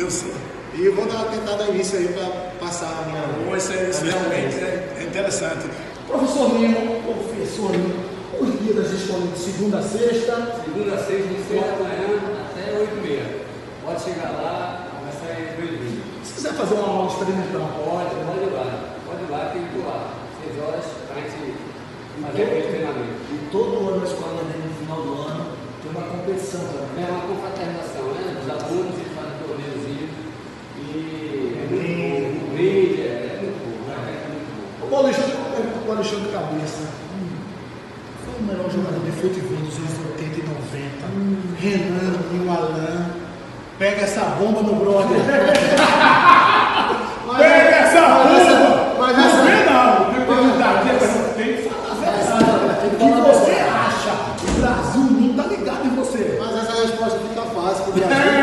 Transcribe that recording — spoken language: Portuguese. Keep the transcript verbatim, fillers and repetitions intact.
deu certo. E eu vou dar, tentar dar início aí para passar a minha. Bom, isso, é, isso realmente é, é interessante. Professor Nimo, professor Nimo, os dias das escolas de segunda a sexta. Segunda a sexta, de seis da manhã até oito e meia. Pode chegar lá, vai sair bem-vindo. Se quiser fazer uma aula experimental, Pode, pode ir lá. Pode ir lá, tem que ir lá. Seis horas para a gente fazer aquele treinamento. e todo ano a escola vem no final do ano, tem uma competição também. É uma confraternização, né? Os alunos, eles fazem um torneiozinho. E é muito bom. O brinde é muito bom. O evento é muito bom. O Alexandre, o Alexandre Cabeça hum, foi o melhor jogador de futebol dos anos oitenta e noventa. Hum. Renan e o Alain. Pega essa bomba no brother. Pega essa bomba! Mas Não essa- vê não! Depois daqui tem que falar a verdade. O que você acha? O Brasil não tá ligado em você. Mas essa resposta fica fácil pro Brasil.